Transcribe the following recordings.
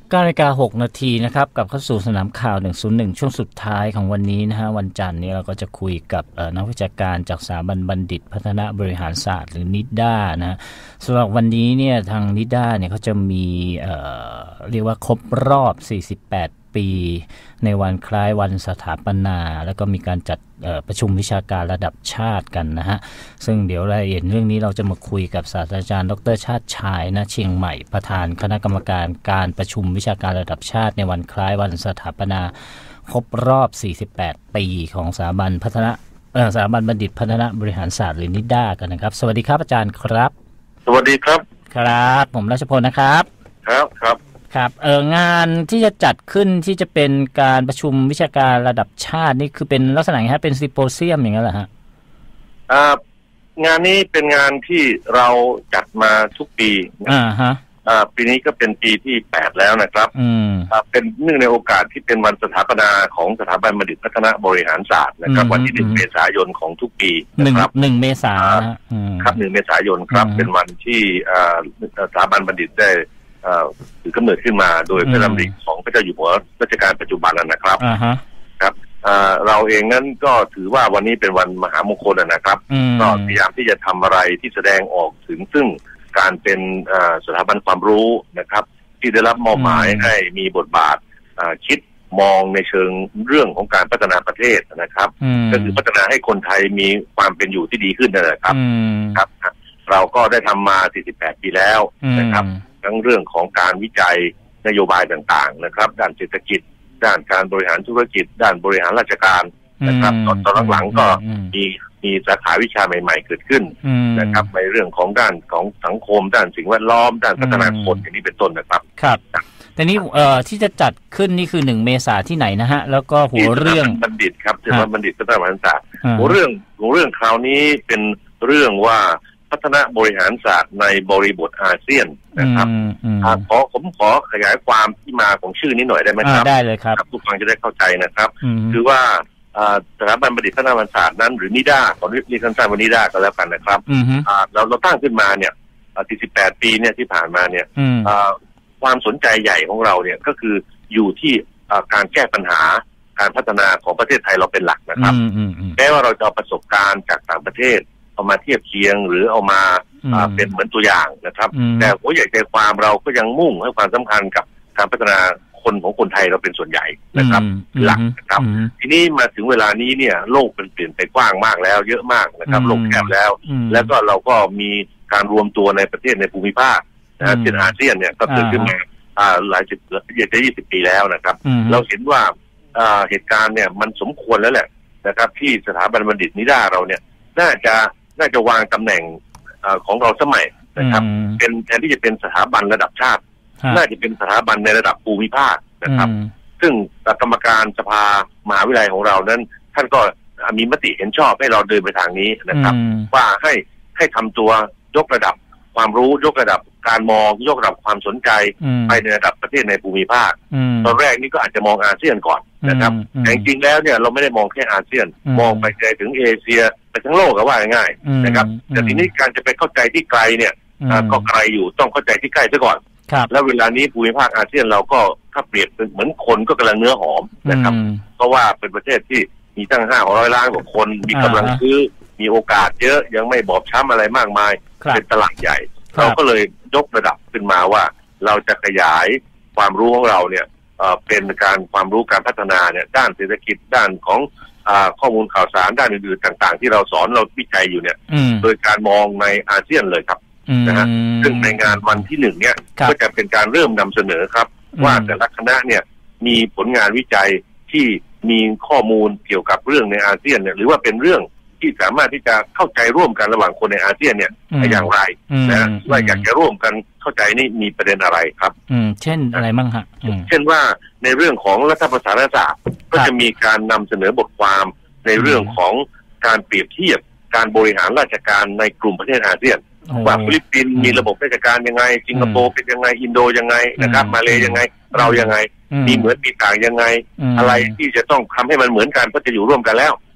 9:06 น.นะครับกลับเข้าสู่สนามข่าว101ช่วงสุดท้ายของวันนี้นะฮะวันจันทร์นี้เราก็จะคุยกับนักวิชาการจากสถาบันบัณฑิตพัฒนาบริหารศาสตร์หรือนิด้านะสำหรับวันนี้เนี่ยทางนิด้าเนี่ยเขาจะมีเรียกว่าครบรอบ48ปีในวันคล้ายวันสถาปนาแล้วก็มีการจัดประชุมวิชาการระดับชาติกันนะฮะซึ่งเดี๋ยวรายละเอียดเรื่องนี้เราจะมาคุยกับศาสตราจารย์ดร.ชาติชายณเชียงใหม่ประธานคณะกรรมการการประชุมวิชาการระดับชาติในวันคล้ายวันสถาปนาครบรอบ48ปีของสถาบันบัณฑิตพัฒนาบริหารศาสตร์หรือนิด้ากันนะครับสวัสดีครับอาจารย์ครับสวัสดีครับครับผมรัชพลนะครับครับงานที่จะจัดขึ้นที่จะเป็นการประชุมวิชาการระดับชาตินี่คือเป็นลักษณะไงฮะเป็นซิมโพเซียมอย่างนั้นเหรอฮะงานนี้เป็นงานที่เราจัดมาทุกปีปีนี้ก็เป็นปีที่8แล้วนะครับเป็นเนื่องในโอกาสที่เป็นวันสถาปนาของสถาบันบัณฑิตพัฒนาบริหารศาสตร์นะครับวันที่1 เมษายนของทุกปีนะครับ1 เมษายนครับ1 เมษายนครับเป็นวันที่สถาบันบัณฑิตได้ถือกำเนิดขึ้นมาโดยพระดำริของพระเจ้าอยู่หัวรัชกาลปัจจุบันนะครับครับเราเองนั้นก็ถือว่าวันนี้เป็นวันมหามงคลนะครับก็พยายามที่จะทำอะไรที่แสดงออกถึงซึ่งการเป็นสถาบันความรู้นะครับที่ได้รับมอบหมายให้มีบทบาทคิดมองในเชิงเรื่องของการพัฒนาประเทศนะครับก็คือพัฒนาให้คนไทยมีความเป็นอยู่ที่ดีขึ้นนะครับครับเราก็ได้ทำมา48ปีแล้วนะครับทั้งเรื่องของการวิจัยนโยบายต่างๆนะครับด้านเศรษฐกิจด้านการบริหารธุรกิจด้านบริหารราชการนะครับตอนหลังๆก็มีสาขาวิชาใหม่ๆเกิดขึ้นนะครับในเรื่องของด้านของสังคมด้านสิ่งแวดล้อมด้านพัฒนาคนอย่างนี้เป็นต้นนะครับครับแต่นี้ที่จะจัดขึ้นนี่คือ1 เมษายนที่ไหนนะฮะแล้วก็หัวเรื่องบัณฑิตครับสถาบันบัณฑิตพัฒนาบริหารศาสตร์หัวเรื่องคราวนี้เป็นเรื่องว่าพัฒนาบริหารศาสตร์ในบริบทอาเซียนนะครับผมขอขยายความที่มาของชื่อนี้หน่อยได้ไหมครับได้เลยครับทุกคนจะได้เข้าใจนะครับคือว่าสถาบันบัณฑิตพัฒนาบริหารศาสตร์นั้นหรือนิด้าขอเรียกสั้นๆว่านิด้าก็แล้วกันนะครับเราตั้งขึ้นมาเนี่ย48ปีเนี่ยที่ผ่านมาเนี่ยความสนใจใหญ่ของเราเนี่ยก็คืออยู่ที่การแก้ปัญหาการพัฒนาของประเทศไทยเราเป็นหลักนะครับแม้ว่าเราจะเอาประสบการณ์จากต่างประเทศเอามาเทียบเคียงหรือเอามาเป็นเหมือนตัวอย่างนะครับแต่หัวใหญ่ใจความเราก็ยังมุ่งให้ความสำคัญกับการพัฒนาคนของคนไทยเราเป็นส่วนใหญ่นะครับหลักนะครับทีนี้มาถึงเวลานี้เนี่ยโลกมันเปลี่ยนไปกว้างมากแล้วเยอะมากนะครับโลกแคบแล้วแล้วก็เราก็มีการรวมตัวในประเทศในภูมิภาคเช่นอาเซียนเนี่ยก็เกิดขึ้นมาหลาย20 ปีแล้วนะครับเราเห็นว่าเหตุการณ์เนี่ยมันสมควรแล้วแหละนะครับที่สถาบันบัณฑิตนิด้าเราเนี่ยน่าจะวางตำแหน่งของเราสมัยนะครับเป็นแทนที่จะเป็นสถาบันระดับชาติน่าจะเป็นสถาบันในระดับภูมิภาคนะครับซึ่งกรรมการสภามหาวิทยาลัยของเรานั้นท่านก็มีมติเห็นชอบให้เราเดินไปทางนี้นะครับว่าให้ทำตัวยกระดับความรู้ยกระดับการมองยกระดับความสนใจไปในระดับประเทศในภูมิภาคตอนแรกนี่ก็อาจจะมองอาเซียนก่อนนะครับแต่จริงๆแล้วเนี่ยเราไม่ได้มองแค่อาเซียนมองไปไกลถึงเอเชียไปทั้งโลกก็ว่าง่ายๆนะครับแต่ทีนี้การจะไปเข้าใจที่ไกลเนี่ยก็ไกลอยู่ต้องเข้าใจที่ใกล้ซะก่อนแล้วเวลานี้ภูมิภาคอาเซียนเราก็ถ้าเปรียบเหมือนคนก็กำลังเนื้อหอมนะครับเพราะว่าเป็นประเทศที่มีตั้ง500 ล้านกว่าคนมีกำลังซื้อมีโอกาสเยอะยังไม่บอบช้ำอะไรมากมายเป็นตลาดใหญ่เราก็เลยยกระดับขึ้นมาว่าเราจะขยายความรู้ของเราเนี่ยเป็นการความรู้การพัฒนาเนี่ยด้านเศรษฐกิจด้านของข้อมูลข่าวสารด้านอื่นๆต่างๆที่เราสอนเราวิจัยอยู่เนี่ยโดยการมองในอาเซียนเลยครับนะฮะซึ่งในงานวันที่1เนี่ยก็จะเป็นการเริ่มนำเสนอครับว่าแต่ละคณะเนี่ยมีผลงานวิจัยที่มีข้อมูลเกี่ยวกับเรื่องในอาเซียนเนี่ยหรือว่าเป็นเรื่องที่สามารถที่จะเข้าใจร่วมกันระหว่างคนในอาเซียนเนี่ยอย่างไรนะว่าอยากจะร่วมกันเข้าใจนี่มีประเด็นอะไรครับเช่นอะไรบ้างฮะเช่นว่าในเรื่องของรัฐประศาสนศาสตร์ก็จะมีการนำเสนอบทความในเรื่องของการเปรียบเทียบการบริหารราชการในกลุ่มประเทศอาเซียนว่าฟิลิปปินส์มีระบบราชการยังไงสิงคโปร์เป็นยังไงอินโดยังไงนะครับมาเลยังไงเรายังไงมีเหมือนมีต่างยังไงอะไรที่จะต้องทำให้มันเหมือนกันเพราะจะอยู่ร่วมกันแล้ว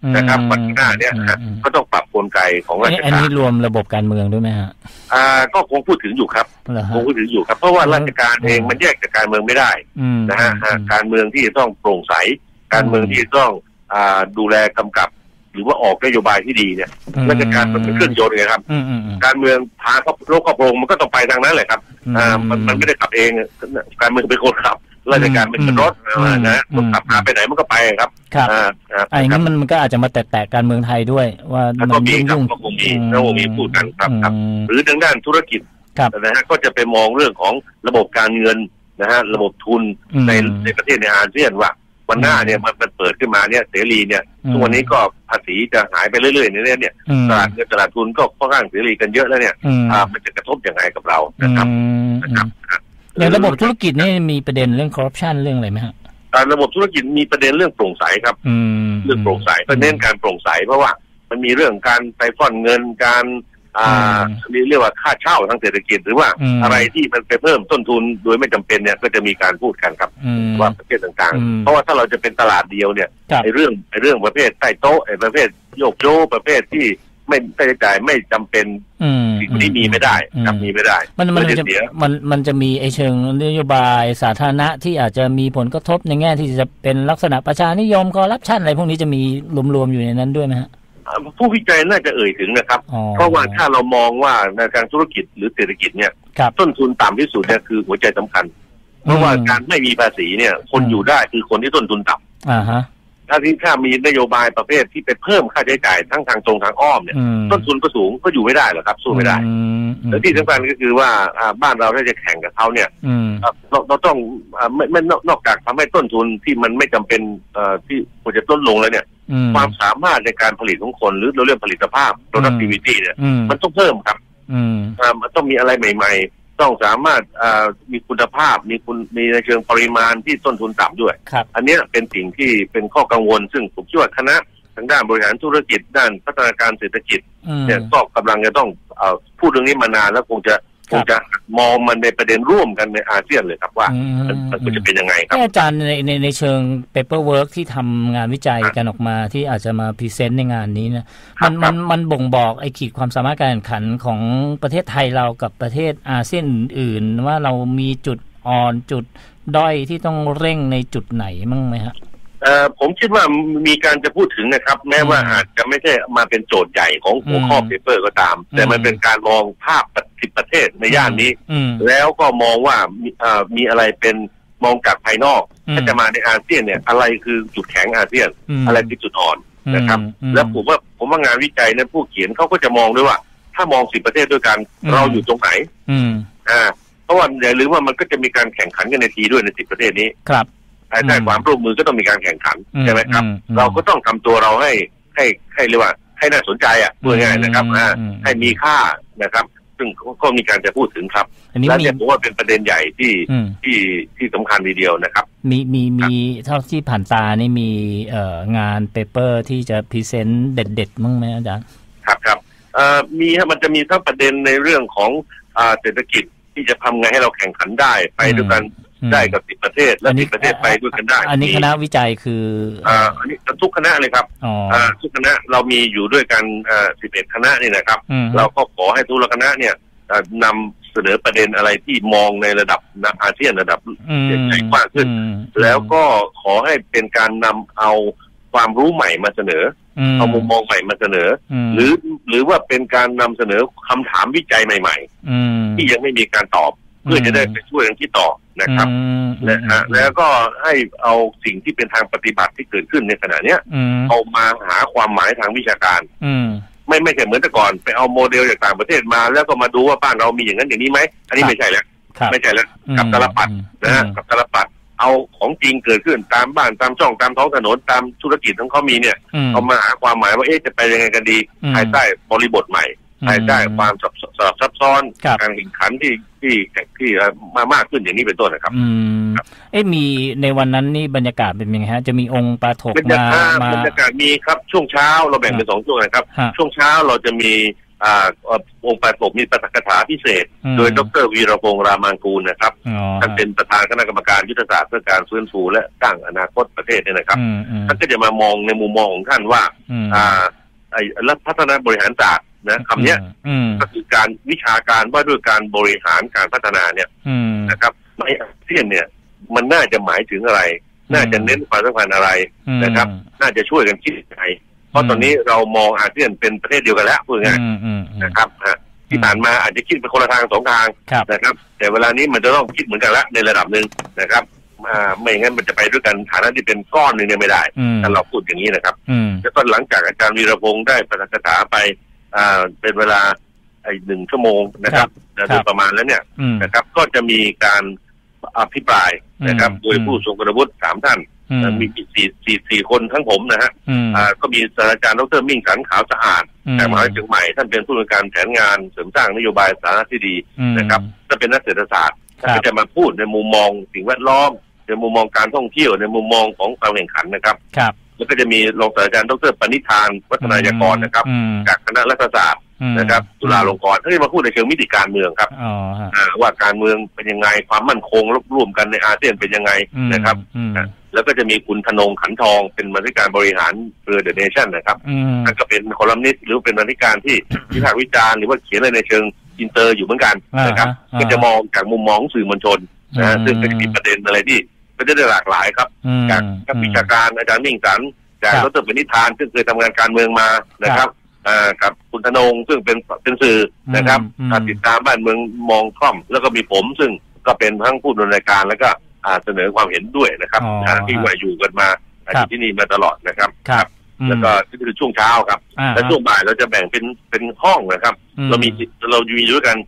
นะครับวันหน้าเนี่ยก็ต้องปรับกลไกของราชการอันนี้รวมระบบการเมืองด้วยไหมฮะก็คงพูดถึงอยู่ครับคงพูดถึงอยู่ครับเพราะว่าราชการเองมันแยกจากการเมืองไม่ได้นะฮะการเมืองที่ต้องโปร่งใสการเมืองที่ต้องดูแลกำกับหรือว่าออกนโยบายที่ดีเนี่ยราชการมันเป็นเครื่องยนต์ไงครับการเมืองพาโลกครอบครองมันก็ต้องไปทางนั้นแหละครับมันไม่ได้ขับเองการเมืองเป็นคนขับราชการเป็นรถนะมันขับพาไปไหนมันก็ไปครับอย่างนั้นมันก็อาจจะมาแตะการเมืองไทยด้วยว่ามันยุ่งก็คงมีพูดกันครับหรือทางด้านธุรกิจนะฮะก็จะไปมองเรื่องของระบบการเงินนะฮะระบบทุนในประเทศในอาเซียนว่าวันหน้าเนี่ยมันเปิดขึ้นมาเนี่ยเสรีเนี่ยทุกวันนี้ก็ภาษีจะหายไปเรื่อยๆเนี่ยตลาดเงินตลาดทุนก็ค่อนข้างเสรีกันเยอะแล้วเนี่ยมันจะกระทบยังไงกับเรานะครับอย่างระบบธุรกิจนี่มีประเด็นเรื่องคอร์รัปชันเรื่องอะไรไหมฮะระบบธุรกิจมีประเด็นเรื่องโปร่งใสครับเรื่องโปร่งใสก็เน้นการโปร่งใสเพราะว่ามันมีเรื่องการไปฟ้อนเงินการเรียกว่าค่าเช่าทางเศรษฐกิจหรือว่าอะไรที่มันไปเพิ่มต้นทุนโดยไม่จำเป็นเนี่ยก็จะมีการพูดกันครับว่าประเภทต่างๆเพราะว่าถ้าเราจะเป็นตลาดเดียวเนี่ยไอ้เรื่องประเภทใต้โต๊ะไอ้ประเภทโยกโย่ประเภทที่ไม่ใช้จ่ายไม่จำเป็นสิ่งนี้มีไม่ได้ครับมีไม่ได้มันจะมีไอ้เชิงนโยบายสาธารณะที่อาจจะมีผลกระทบในแง่ที่จะเป็นลักษณะประชานิยมคอร์รัปชันอะไรพวกนี้จะมีรวมๆอยู่ในนั้นด้วยไหมฮะผู้วิจัยน่าจะเอ่ยถึงนะครับเพราะว่าถ้าเรามองว่าในการธุรกิจหรือเศรษฐกิจเนี่ยต้นทุนต่ำที่สุดเนี่ยคือหัวใจสำคัญเพราะว่าการไม่มีภาษีเนี่ยคนอยู่ได้คือคนที่ต้นทุนต่ำถ้ามีนโยบายประเภทที่ไปเพิ่มค่าใช้จ่ายทั้งทางตรงทางอ้อมเนี่ยต้นทุนก็สูงก็อยู่ไม่ได้หรอกครับสู้ไม่ได้และที่สำคัญก็คือว่าบ้านเราถ้าจะแข่งกับเขาเนี่ยเราต้องไม่นอกจากทำให้ต้นทุนที่มันไม่จำเป็นที่ควรจะลดลงแล้วเนี่ยความสามารถในการผลิตของคนหรือเราเรียกผลิตภาพ productivity เนี่ยมันต้องเพิ่มครับมันต้องมีอะไรใหม่ๆต้องสามารถมีคุณภาพมีในเชิงปริมาณที่ต้นทุนต่ำด้วยอันนี้เป็นสิ่งที่เป็นข้อกังวลซึ่งผมคิดว่าคณะทางด้านบริหารธุรกิจด้านพัฒนาการเศรษฐกิจเนี่ยก็กำลังจะต้องพูดเรื่องนี้มานานแล้วคงจะมองมันในประเด็นร่วมกันในอาเซียนเลยครับว่ามันจะเป็นยังไงครับอาจารย์ในเชิง paperwork ที่ทำงานวิจัยกันออกมาที่อาจจะมาพรีเซนต์ในงานนี้นะมันบ่งบอกไอ้ขีดความสามารถการแข่งขันของประเทศไทยเรากับประเทศอาเซียนอื่นๆว่าเรามีจุดอ่อนจุดด้อยที่ต้องเร่งในจุดไหนมั้งไหมฮะผมคิดว่ามีการจะพูดถึงนะครับแม้ว่าอาจจะไม่ใช่มาเป็นโจทย์ใหญ่ของหัวข้อเปเปอร์ก็ตามแต่มันเป็นการมองภาพ10ประเทศในย่านนี้แล้วก็มองว่ามีอะไรเป็นมองจากภายนอกถ้าจะมาในอาเซียนเนี่ยอะไรคือจุดแข็งอาเซียนอะไรคือจุดอ่อนนะครับแล้วผมว่างานวิจัยเนี่ยผู้เขียนเขาก็จะมองด้วยว่าถ้ามอง10ประเทศด้วยกันเราอยู่ตรงไหนเพราะว่าอย่าลืมว่ามันก็จะมีการแข่งขันกันในทีด้วยใน10ประเทศนี้ครับภายใต้ความร่วมมือก็ต้องมีการแข่งขันใช่ไหมครับเราก็ต้องทำตัวเราให้เรียกว่าให้น่าสนใจพูดง่ายนะครับให้มีค่านะครับซึ่งก็มีการจะพูดถึงครับและเนี่ยผมว่าเป็นประเด็นใหญ่ที่สำคัญทีเดียวนะครับมีเท่าที่ผ่านตานี่มีงานเปเปอร์ที่จะพรีเซนต์เด็ดๆมั้งไหมอาจารย์ครับมีมันจะมีทั้งประเด็นในเรื่องของเศรษฐกิจที่จะทำไงให้เราแข่งขันได้ไปด้วยกันได้กับ10ประเทศและ10ประเทศไปด้วยกันได้อันนี้คณะวิจัยคืออันนี้ทุกคณะเลยครับทุกคณะเรามีอยู่ด้วยกัน11คณะนี่นะครับเราก็ขอให้ทุกคณะเนี่ยนำเสนอประเด็นอะไรที่มองในระดับอาเซียนระดับใหญ่กว้างขึ้นแล้วก็ขอให้เป็นการนำเอาความรู้ใหม่มาเสนอเอามุมมองใหม่มาเสนอหรือว่าเป็นการนำเสนอคำถามวิจัยใหม่ๆที่ยังไม่มีการตอบเพื่อจะได้ไปช่วยกันคิดต่อนะครับแล้วก็ให้เอาสิ่งที่เป็นทางปฏิบัติที่เกิดขึ้นในขณะเนี้ยเอามาหาความหมายทางวิชาการไม่ใช่เหมือนแต่ก่อนไปเอาโมเดลจากต่างประเทศมาแล้วก็มาดูว่าบ้านเรามีอย่างนั้นอย่างนี้ไหมอันนี้ไม่ใช่แล้วไม่ใช่แล้วกับตลปัดนะกับตลปัดเอาของจริงเกิดขึ้นตามบ้านตามช่องตามท้องถนนตามธุรกิจของเขามีเนี่ยเอามาหาความหมายว่าจะไปยังไงกันดีภายใต้บริบทใหม่ภายใต้ความซับซ้อนการแข่งขันที่มากขึ้นอย่างนี้เป็นต้นนะครับมีในวันนั้นนี่บรรยากาศเป็นยังไงฮะจะมีองค์ปฐมมาบรรยากาศมีครับช่วงเช้าเราแบ่งเป็น2ช่วงนะครับช่วงเช้าเราจะมีองค์ประกอบมีปาฐกถาพิเศษโดยดร.วีรพงษ์รามังกูลนะครับท่านเป็นประธานคณะกรรมการยุทธศาสตร์เพื่อการฟื้นฟูและสร้างอนาคตประเทศเนี่ยนะครับท่านก็จะมามองในมุมมองของท่านว่ารัฐพัฒนาบริหารศาสตร์นะคำนี้ก็คือการวิชาการว่าด้วยการบริหารการพัฒนาเนี่ยนะครับในอาเซียนเนี่ยมันน่าจะหมายถึงอะไรน่าจะเน้นความสำคัญอะไรนะครับน่าจะช่วยกันคิดยังไงเพราะตอนนี้เรามองอาเซียนเป็นประเทศเดียวกันแล้วพูดง่ายนะครับที่ผ่านมาอาจจะคิดเป็นคนละทางสองทางนะครับแต่เวลานี้มันจะต้องคิดเหมือนกันละในระดับหนึ่งนะครับไม่งั้นมันจะไปด้วยกันฐานะที่เป็นก้อนหนึ่งเนี่ยไม่ได้ถ้าเราพูดอย่างนี้นะครับแล้วก็หลังจากอาจารย์วีรพงษ์ได้ปาฐกถาไปเป็นเวลา1 ชั่วโมงนะครับโดยประมาณแล้วเนี่ยนะครับก็จะมีการอภิปรายนะครับโดยผู้ทรงคุณวุฒิ3 ท่านมี4 คนทั้งผมนะฮะก็มีศาสตราจารย์ดร.มิ่งขันขาวสะอาดจากมหาวิทยาลัยเชียงใหม่ท่านเป็นผู้อำนวยการแผนงานเสริมสร้างนโยบายสาธารณสุขที่ดีนะครับท่านเป็นนักเศรษฐศาสตร์ท่านก็จะมาพูดในมุมมองสิ่งแวดล้อมในมุมมองการท่องเที่ยวในมุมมองของการแข่งขันนะครับแล้วก็จะมีรองศาสตราจารย์ดร.ปณิธานวัฒนายากรนะครับจากคณะรัฐศาสตร์นะครับจุฬาลงกรณ์ท่านมาพูดในเชิงมิติการเมืองครับว่าการเมืองเป็นยังไงความมั่นคงร่วมกันในอาเซียนเป็นยังไงนะครับแล้วก็จะมีคุณธนงขันทองเป็นบรรณาธิการบริหารเรือเดอะเนชั่นนะครับท่านก็เป็นคอลัมนิสต์หรือเป็นบรรณาธิการที่วิพากษ์วิจารณ์หรือว่าเขียนอะไรในเชิงอินเตอร์อยู่เหมือนกันนะครับก็จะมองจากมุมมองสื่อมวลชนนะซึ่งก็จะมีประเด็นอะไรที่ก็จะได้หลากหลายครับจากนักวิชาการอาจารย์มิ่งสันจากดร.ปณิธานซึ่งเคยทำงานการเมืองมานะครับกับคุณธนงซึ่งเป็นสื่อนะครับติดตามบ้านเมืองมองคล่อมแล้วก็มีผมซึ่งก็เป็นทั้งผู้ดำเนินรายการแล้วก็เสนอความเห็นด้วยนะครับที่ว่าอยู่กันมาที่นี่มาตลอดนะครับแล้วก็นี่คือช่วงเช้าครับและช่วงบ่ายเราจะแบ่งเป็นห้องนะครับเราอยู่ด้วยกัน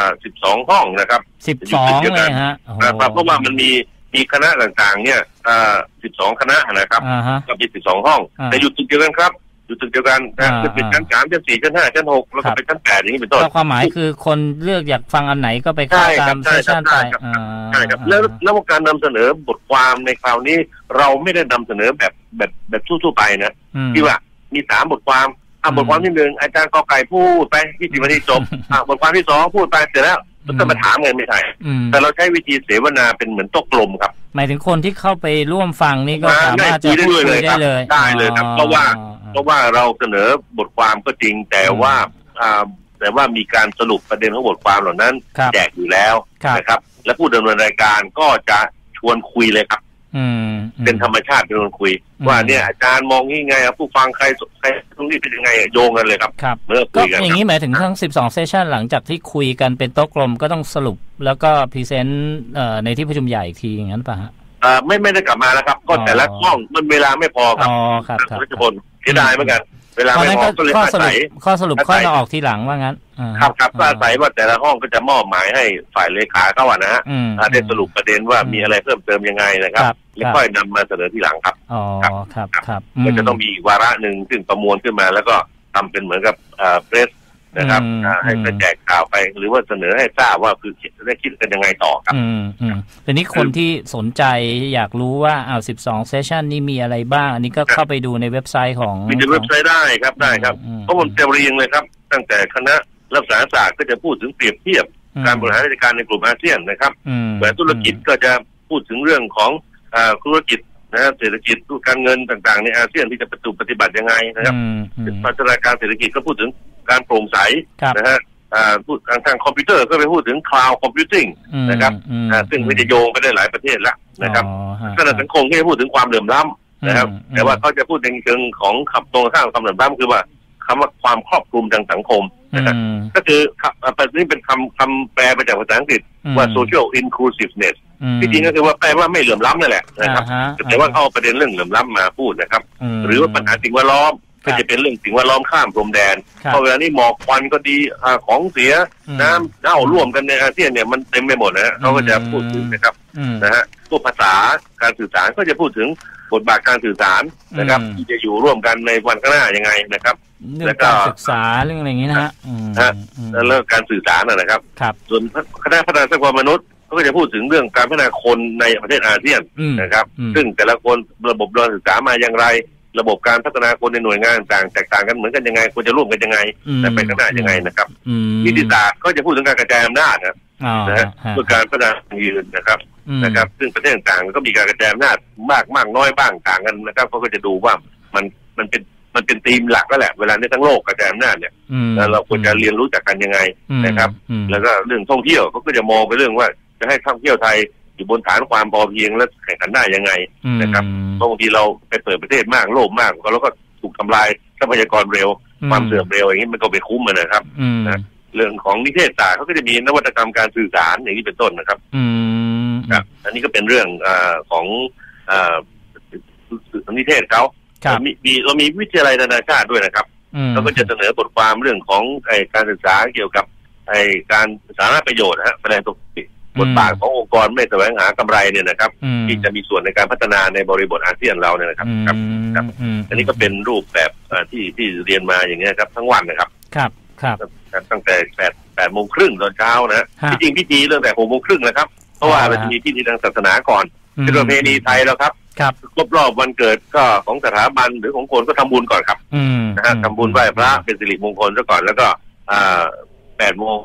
12 ห้องนะครับ 12เลยฮะเพราะว่ามันมีคณะต่างๆเนี่ย12 คณะนะครับก็มี12 ห้องแต่อยู่ตึกเดียวกันครับอยู่ตึกเดียวกันจะเป็นชั้น 3 ชั้น 4 ชั้น 5 ชั้น 6แล้วก็เป็นชั้น 8อย่างนี้เป็นต้นความหมายคือคนเลือกอยากฟังอันไหนก็ไปเข้าตามเซสชั่นไปใช่ครับแล้วการนำเสนอบทความในคราวนี้เราไม่ได้นำเสนอแบบทั่วไปนะที่ว่ามี3 บทความบทความที่ 1อาจารย์กอไก่พูดไป20 นาทีจบบทความที่ 2พูดไปเสร็จแล้วก็มาถามกันไม่ใช่แต่เราใช้วิธีเสวนาเป็นเหมือนโต๊ะกลมครับหมายถึงคนที่เข้าไปร่วมฟังนี่ก็สามารถจะพูดคุยได้เลยครับเพราะว่าเราเสนอบทความก็จริงแต่ว่ามีการสรุปประเด็นของบทความเหล่านั้นแจกอยู่แล้วนะครับและผู้ดำเนินรายการก็จะชวนคุยเลยครับเป็นธรรมชาติเป็นคนคุยว่าเนี่ยอาจารย์มองงี้ไงผู้ฟังใครตรงนี้เป็นยังไงโยงกันเลยครับเมื่อคุยกันอย่างนี้หมายถึงทั้ง12 เซสชั่นหลังจากที่คุยกันเป็นโต๊ะกลมก็ต้องสรุปแล้วก็พรีเซนต์ในที่ประชุมใหญ่อีกทีอย่างนั้นป่ะฮะไม่ได้กลับมาแล้วครับก็แต่ละห้องมันเวลาไม่พอครับรัชพลเสียดายเหมือนกันเวลาไม่พอก็เลยข้อสรุปค่อยมาออกทีหลังว่างั้นครับก็อาศัยว่าแต่ละห้องก็จะมอบหมายให้ฝ่ายเลขาเข้านะฮะได้สรุปประเด็นว่ามีอะไรเพิ่มเติมยังไงนะครับแล้วค่อยนำมาเสนอทีหลังครับครับก็จะต้องมีวาระหนึ่งซึ่งประมวลขึ้นมาแล้วก็ทำเป็นเหมือนกับเพรสนะครับให้แจกข่าวไปหรือว่าเสนอให้ทราบว่าคือได้คิดกันยังไงต่อครับแต่นี้คนที่สนใจอยากรู้ว่า12 เซสชันนี้มีอะไรบ้างอันนี้ก็เข้าไปดูในเว็บไซต์ของมีในเว็บไซต์ได้ครับเพราะมันจะเรียงเลยครับตั้งแต่คณะรัฐศาสตร์ก็จะพูดถึงเปรียบเทียบการบริหารราชการในกลุ่มอาเซียนนะครับแบบธุรกิจก็จะพูดถึงเรื่องของธุรกิจนะเศรษฐกิจการเงินต่างๆในอาเซียนที่จะปฏิบัติยังไงนะครับพัฒนาการเศรษฐกิจก็พูดถึงการโปร่งใสนะฮะพูดทางคอมพิวเตอร์ก็ไปพูดถึง cloud computing นะครับซึ่งมันจะโยงไปได้หลายประเทศแล้วนะครับขณะสังคมก็จะพูดถึงความเหลื่อมล้ำนะครับแต่ว่าเขาจะพูดในเชิงของตรงข้ามความเหลื่อมล้ำคือว่าคำว่าความครอบคลุมทางสังคมนะครับก็คือนี่เป็นคำแปลมาจากภาษาอังกฤษว่า social inclusiveness ที่จริงก็คือว่าแปลว่าไม่เหลื่อมล้ำนั่นแหละนะครับแต่ว่าเอาประเด็นเรื่องเหลื่อมล้ำมาพูดนะครับหรือว่าปัญหาสิ่งแวดล้อมก็จะเป็นเรื่องสิ่งแวดล้อมข้ามพรมแดนเพราะเวลานี้หมอกควันก็ดีของเสียน้ำเน่าร่วมกันในอาเซียนเนี่ยมันเต็มไปหมดนะฮะเขาก็จะพูดถึงนะครับนะฮะพวกภาษาการสื่อสารก็จะพูดถึงบทบาทการสื่อสารนะครับที่จะอยู่ร่วมกันในวันข้างหน้ายังไงนะครับแล้วก็ศึกษาเรื่องอะไรอย่างนี้นะฮะแล้วการสื่อสารนะครับส่วนคณะพัฒนาทรัพยากรมนุษย์ก็จะพูดถึงเรื่องการพัฒนาคนในประเทศอาเซียนนะครับซึ่งแต่ละคนระบบการศึกษามาอย่างไรระบบการพัฒนาคนในหน่วยงานต่างแตกต่างกันเหมือนกันยังไงควรจะร่วมกันยังไงแต่ไปข้างหน้ายังไงนะครับนิติศาสตร์ก็จะพูดถึงการกระจายอำนาจนะเพื่อการพัฒนายืนนะครับซึ่งประเทศต่างๆก็มีการกระจายอำนาจมากน้อยบ้างต่างกันนะครับเขาก็จะดูว่ามันเป็นธีมหลักแล้วแหละเวลาในทั้งโลกกระจายอำนาจเนี่ยแล้วเราควรจะเรียนรู้จากกันยังไงนะครับแล้วก็เรื่องท่องเที่ยวเขาก็จะมองไปเรื่องว่าจะให้ท่องเที่ยวไทยอยู่บนฐานความพอเพียงและแข่งขันได้ยังไงนะครับบางทีเราไปเปิดประเทศมากโลภมากแล้วก็ถูกทำลายทรัพยากรเร็วความเสื่อมเร็วอย่างนี้มันก็ไปคุ้มมันนะครับนะเรื่องของนิเทศศาสตร์เขาก็จะมีนวัตกรรมการสื่อสารอย่างนี้เป็นต้นนะครับครับอันนี้ก็เป็นเรื่องของนิเทศเขาเรามีวิทยาลัยนานาชาติด้วยนะครับเราก็จะเสนอบทความเรื่องของการศึกษาเกี่ยวกับการสาธารณประโยชน์แสดงตัวบทบาทขององค์กรไม่แสวงหากำไรเนี่ยนะครับที่จะมีส่วนในการพัฒนาในบริบทอาเซียนเราเนี่ยนะครับครับอันนี้ก็เป็นรูปแบบที่เรียนมาอย่างเงี้ยครับทั้งวันนะครับครับตั้งแต่8 โมงครึ่งตอนเช้านะที่จริงพิธีเรื่องแต่6 โมงครึ่งนะครับเพราะว่ามันจะมีพิธีทางศาสนาก่อนเป็นประเพณีไทยแล้วครับครบรอบวันเกิดก็ของสถาบันหรือของคนก็ทำบุญก่อนครับนะฮะทำบุญไหว้พระเป็นสิริมงคลซะก่อนแล้วก็8 โมง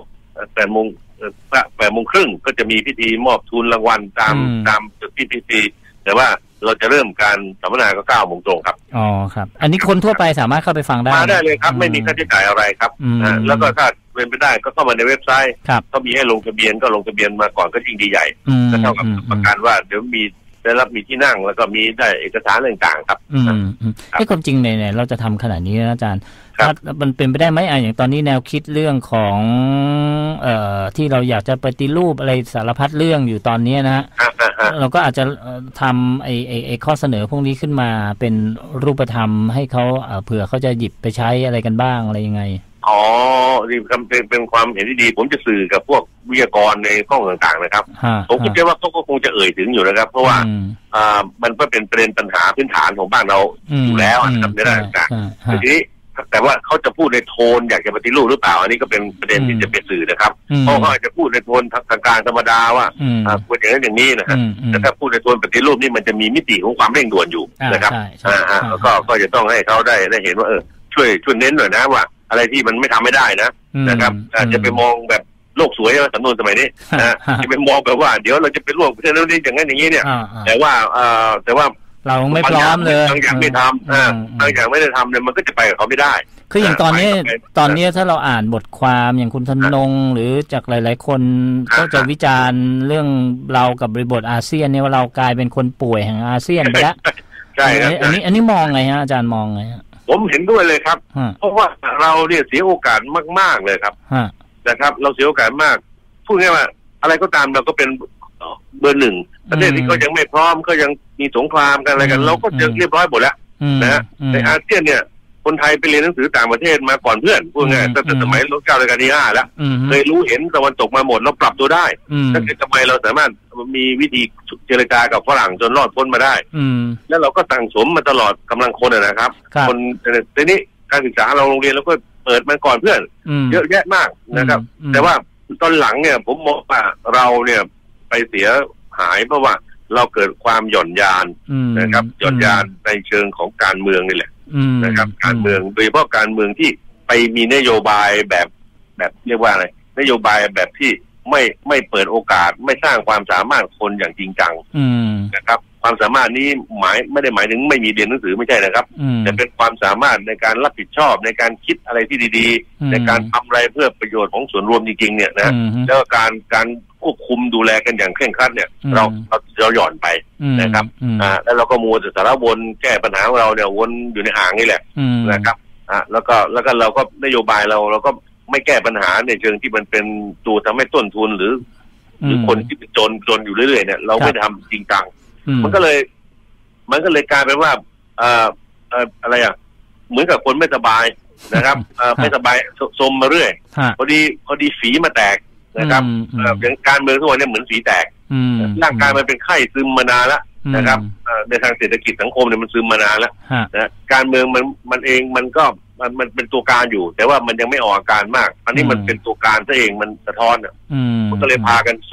ครึ่งก็จะมีพิธีมอบทุนรางวัลตามจุดพิธีแต่ว่าเราจะเริ่มการสัมมนาก็9 โมงตรงครับอ๋อครับอันนี้คนทั่วไปสามารถเข้าไปฟังได้มาได้เลยครับไม่มีค่าใช้จ่ายอะไรครับแล้วก็ถ้าเป็นไปได้ก็เข้ามาในเว็บไซต์ก็มีให้ลงทะเบียนก็ลงทะเบียนมาก่อนก็ยิ่งดีใหญ่ก็เท่ากับประกันว่าเดี๋ยวมีที่นั่งแล้วก็มีได้เอกสารต่างๆครับให้ความจริงเนี่ยเราจะทำขนาดนี้นะอาจารย์มันเป็นไปได้ไหมอย่างตอนนี้แนวคิดเรื่องของที่เราอยากจะปฏิรูปอะไรสารพัดเรื่องอยู่ตอนนี้นะเราก็อาจจะทำไอ้ข้อเสนอพวกนี้ขึ้นมาเป็นรูปธรรมให้เขาเผื่อเขาจะหยิบไปใช้อะไรกันบ้างอะไรยังไงอ๋อนี่เป็นความเห็นที่ดีผมจะสื่อกับพวกวิทยากรในข้อต่างๆนะครับผมคิดว่าเขาก็คงจะเอ่ยถึงอยู่นะครับเพราะว่ามันก็เป็นประเด็นปัญหาพื้นฐานของบ้านเราอยู่แล้วนะครับในด้านต่างๆทีนี้แต่ว่าเขาจะพูดในโทนอยากจะปฏิรูปหรือเปล่าอันนี้ก็เป็นประเด็นที่จะเป็นสื่อนะครับเพราะเขาอาจจะพูดในโทนทางการธรรมดาว่าควรอย่างนั้นอย่างนี้นะฮะแต่ถ้าพูดในโทนปฏิรูปนี่มันจะมีมิติของความเร่งด่วนอยู่นะครับก็จะต้องให้เขาได้เห็นว่าช่วยเน้นหน่อยนะว่าอะไรที่มันไม่ทำไม่ได้นะครับจะไปมองแบบโลกสวยสำนวนสมัยนี้จะไปมองแบบว่าเดี๋ยวเราจะไปร่วมประเทศนั้นนี่อย่างนั้นอย่างนี้เนี่ยแต่ว่าเราไม่พร้อมเลยบางอย่างไม่ทำบางอย่างไม่ได้ทำเนี่ยมันก็จะไปกับเขาไม่ได้คืออย่างตอนนี้ถ้าเราอ่านบทความอย่างคุณธนงหรือจากหลายๆคนก็จะวิจารณ์เรื่องเรากับบริบทอาเซียนเนี่ยว่าเรากลายเป็นคนป่วยแห่งอาเซียนไปแล้วใช่ครับอันนี้มองไงฮะอาจารย์มองไงฮะผมเห็นด้วยเลยครับเพราะว่าเราเนี่ยเสียโอกาสมากๆเลยครับนะครับเราเสียโอกาสมากพูดง่ายว่าอะไรก็ตามเราก็เป็นเบอร์ 1ประเทศที่ก็ยังไม่พร้อมก็ยังมีสงครามกันอะไรกันเราก็จะเรียบร้อยหมดแล้วนะในอาเซียนเนี่ยคนไทยไปเรียนหนังสือต่างประเทศมาก่อนเพื่อนพูดง่ายตั้งแต่สมัยรัชกาลที่ 5แล้วเคยรู้เห็นตะวันตกมาหมดเราปรับตัวได้นั่นคือทำไมเราสามารถมีวิธีเจรจากับฝรั่งจนรอดพ้นมาได้แล้วเราก็สั่งสมมาตลอดกำลังคนนะครับคนทีนี้การศึกษาเราโรงเรียนเราก็เปิดมาก่อนเพื่อนเยอะแยะมากนะครับแต่ว่าตอนหลังเนี่ยผมมองว่าเราเนี่ยไปเสียหายเพราะว่าเราเกิดความหย่อนยานนะครับหย่อนยานในเชิงของการเมืองนี่แหละนะครับการเมืองโดยเฉพาะการเมืองที่ไปมีนโยบายแบบเรียกว่าอะไรนโยบายแบบที่ไม่เปิดโอกาสไม่สร้างความสามารถคนอย่างจริงจังนะครับความสามารถนี้ไม่ได้หมายถึงไม่มีเรียนหนังสือไม่ใช่นะครับแต่เป็นความสามารถในการรับผิดชอบในการคิดอะไรที่ดีๆในการทำอะไรเพื่อประโยชน์ของส่วนรวมจริงๆเนี่ยนะแล้วการควบคุมดูแลกันอย่างเคร่งครัดเนี่ยเราหย่อนไปนะครับแล้วเราก็มัวแต่สารวนแก้ปัญหาของเราเนี่ยวนอยู่ในอ่างนี่แหละนะครับแล้วก็เราก็นโยบายเราก็ไม่แก้ปัญหาในเชิงที่มันเป็นตัวทำให้ต้นทุนหรือคนที่เป็นจนอยู่เรื่อยๆเนี่ยเราไม่ทำจริงจังมันก็เลยกลายเป็นว่าอะไรเหมือนกับคนไม่สบายนะครับไม่สบายสมมาเรื่อยพอดีฝีมาแตกนะครับอย่างการเมืองทุกวันนี้เหมือนฝีแตกร่างกายมันเป็นไข้ซึมมานานแล้วนะครับในทางเศรษฐกิจสังคมเนี่ยมันซึมมานานแล้วนะการเมืองมันเองมันก็มันเป็นตัวการอยู่แต่ว่ามันยังไม่ออกอาการมากอันนี้มันเป็นตัวการซะเองมันสะท้อนมันก็เลยพากันสุดโห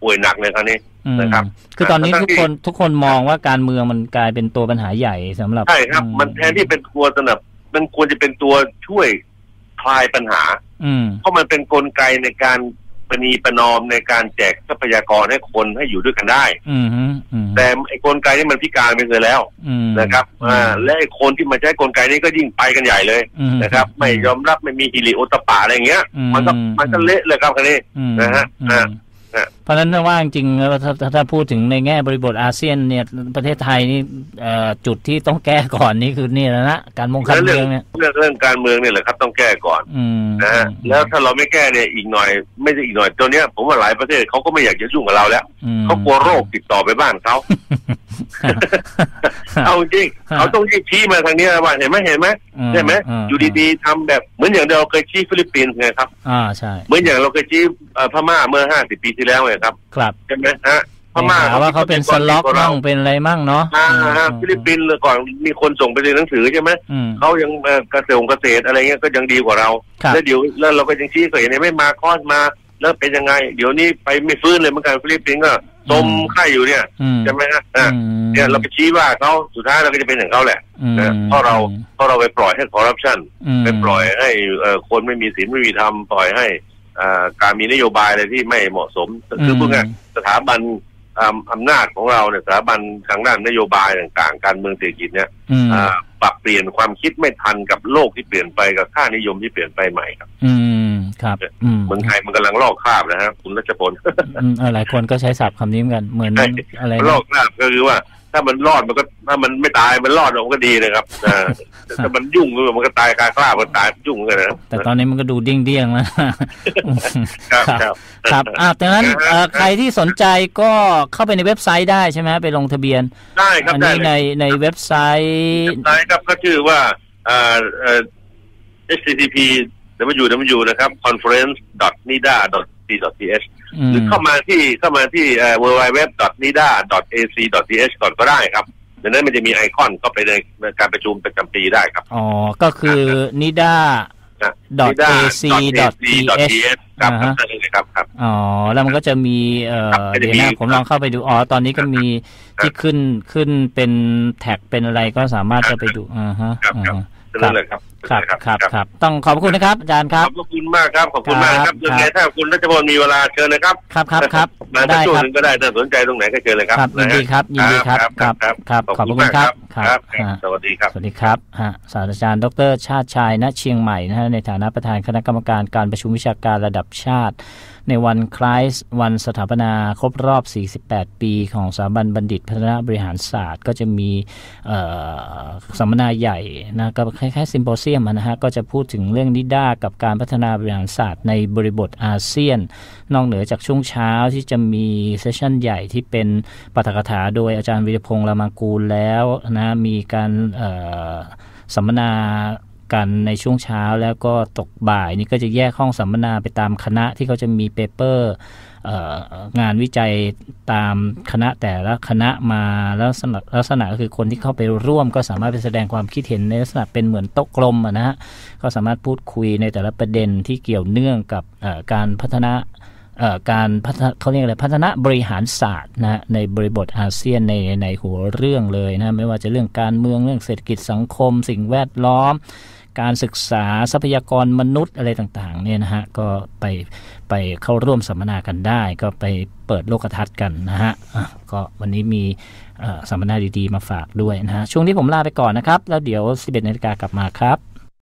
ป่วยหนักเลยคราวนี้นะครับคือตอนนี้ทุกคนมองว่าการเมืองมันกลายเป็นตัวปัญหาใหญ่สำหรับใช่ครับมันแทนที่เป็นตัวสนับมันควรจะเป็นตัวช่วยคลายปัญหาเพราะมันเป็นกลไกในการประนีประนอมในการแจกทรัพยากรให้คนให้อยู่ด้วยกันได้แต่ไอ้กลไกนี้มันพิการไปเลยแล้วนะครับและไอ้คนที่มาใช้กลไกนี้ก็ยิ่งไปกันใหญ่เลยนะครับไม่ยอมรับไม่มีฮิริโอตปะอะไรอย่างเงี้ยมันก็เละเลยครับคันนี้นะฮะเพราะฉะนั้นว่าจริงๆถ้าพูดถึงในแง่บริบทอาเซียนเนี่ยประเทศไทยนี่จุดที่ต้องแก้ก่อนนี่คือนี่แล้วนะการเมืองเนี่ยเรื่องการเมืองเนี่ยแหละครับต้องแก้ก่อนนะฮะแล้วถ้าเราไม่แก้เนี่ยอีกหน่อยไม่ใช่อีกหน่อยตัวเนี้ยผมว่าหลายประเทศเขาก็ไม่อยากจะยุ่งกับเราแล้วเขากลัวโรคติดต่อไปบ้านเขาเอาจริงเขาต้องชี้มาทางนี้ว่าเห็นไหมใช่ไหมอยู่ดีๆทำแบบเหมือนอย่างเราเคยชี้ฟิลิปปินส์ไงครับใช่เหมือนอย่างเราเคยชี้พม่าเมื่อ50 ปีที่แล้วไงครับใช่ไหมฮะพม่าว่าเขาเป็นสล็อกมั่งเป็นอะไรมั่งเนาะฟิลิปปินส์ก่อนมีคนส่งไปเรียนหนังสือใช่ไหมเขายังเกษตรอะไรเงี้ยก็ยังดีกว่าเราแล้วเดี๋ยวแล้วเราก็ยังชี้เคยเห็นไม่มาคอสมาแล้วเป็นยังไงเดี๋ยวนี้ไปไม่ฟื้นเลยเหมือนกันฟิลิปปินส์ก็สมไข่อยู่เนี่ยใช่ไหมฮะเนี่ยเราไปชี้ว่าเขาสุดท้ายเราก็จะเป็นอย่างเขาแหละเพราะเราไปปล่อยให้คอร์รัปชันไปปล่อยให้คนไม่มีศีลไม่มีธรรมปล่อยให้การมีนโยบายอะไรที่ไม่เหมาะสมคือพวกนี้สถาบันอำนาจของเราเนี่ยสถาบันทางด้านนโยบายต่างๆการเมืองเศรษฐกิจเนี่ยปรับเปลี่ยนความคิดไม่ทันกับโลกที่เปลี่ยนไปกับค่านิยมที่เปลี่ยนไปใหม่ครับครับเมืองไทยมันกำลังลอกคราบนะฮะคุณรัชพลหลายคนก็ใช้ศัพท์คำนี้เหมือนกันเหมือนอะไรลอกคราบก็คือว่าถ้ามันรอดมันก็ถ้ามันไม่ตายมันรอดมันก็ดีนะครับถ้ามันยุ่งมันก็ตายคาคราบมันตายยุ่งกันนะแต่ตอนนี้มันก็ดูเดี้ยงๆแล้วครับดังนั้นใครที่สนใจก็เข้าไปในเว็บไซต์ได้ใช่ไหมไปลงทะเบียนได้ครับอันนี้ในเว็บไซต์ครับก็ชื่อว่าhttp www นะครับ conference.nida.ac.th หรือเข้ามาที่www.nida.ac.th ก่อนก็ได้ครับดังนั้นมันจะมีไอคอนเข้าไปในการประชุมประจำปีได้ครับก็คือ nida.ac.th ครับแล้วมันก็จะมีเดี๋ยวนะผมลองเข้าไปดูตอนนี้ก็มีที่ขึ้นเป็นแท็กเป็นอะไรก็สามารถจะไปดูครับต้องขอบคุณนะครับอาจารย์ครับขอบคุณมากครับขอบคุณมากครับยังไงถ้าคุณรัชพลมีเวลาเชิญเลยครับครับมาได้ช่วงนึงก็ได้ถ้าสนใจตรงไหนก็เชิญเลยครับยินดีครับขอบคุณครับสวัสดีครับศาสตราจารย์ดร.ชาติชายณเชียงใหม่นะฮะในฐานะประธานคณะกรรมการการประชุมวิชาการระดับชาติในวันคล้ายวันสถาปนาครบรอบ48ปีของสถาบันบัณฑิตพัฒนาบริหารศาสตร์ก็จะมีสัมมนาใหญ่นะก็คล้ายๆซิมโพเซียมนะฮะก็จะพูดถึงเรื่องนิด้ากับการพัฒนาบริหารศาสตร์ในบริบทอาเซียนนอกเหนือจากช่วงเช้าที่จะมีเซสชั่นใหญ่ที่เป็นปาฐกถาโดยอาจารย์วีรพงษ์ รามังกูลแล้วนะมีการสัมมนากันในช่วงเช้าแล้วก็ตกบ่ายนี่ก็จะแยกห้องสัมมนาไปตามคณะที่เขาจะมีเปเปอร์งานวิจัยตามคณะแต่ละคณะมาแล้วลักษณะก็คือคนที่เข้าไปร่วมก็สามารถไปแสดงความคิดเห็นในลักษณะเป็นเหมือนโต๊ะกลมนะฮะก็สามารถพูดคุยในแต่ละประเด็นที่เกี่ยวเนื่องกับการพัฒนาเขาเรียกอะไรพัฒนาบริหารศาสตร์นะในบริบทอาเซียนในหัวเรื่องเลยนะไม่ว่าจะเรื่องการเมืองเรื่องเศรษฐกิจสังคมสิ่งแวดล้อมการศึกษาทรัพยากรมนุษย์อะไรต่างๆเนี่ยนะฮะก็ไปเข้าร่วมสัมมนากันได้ก็ไปเปิดโลกทัศน์กันนะฮะก็วันนี้มีสัมมนาดีๆมาฝากด้วยนะฮะช่วงนี้ผมลาไปก่อนนะครับแล้วเดี๋ยว 11 นาฬิกากลับมาครับ